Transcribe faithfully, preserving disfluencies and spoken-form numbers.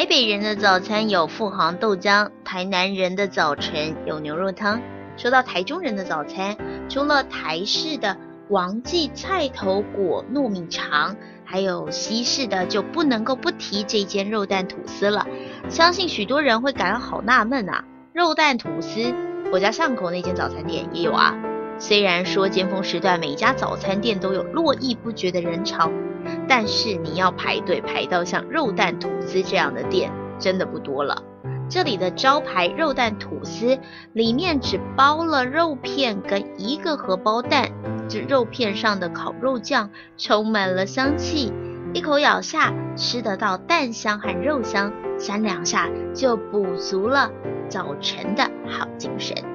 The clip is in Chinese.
台北人的早餐有富航豆浆，台南人的早晨有牛肉汤。说到台中人的早餐，除了台式的王记菜头裹糯米肠，还有西式的就不能够不提这间肉蛋吐司了。相信许多人会感到好纳闷啊，肉蛋吐司我家巷口那间早餐店也有啊。虽然说尖峰时段每一家早餐店都有络绎不绝的人潮，但是你要排队排到像肉蛋吐司这样的店真的不多了。这里的招牌肉蛋吐司里面只包了肉片跟一个荷包蛋，这肉片上的烤肉酱充满了香气，一口咬下吃得到蛋香和肉香，三两下就补足了早晨的好精神。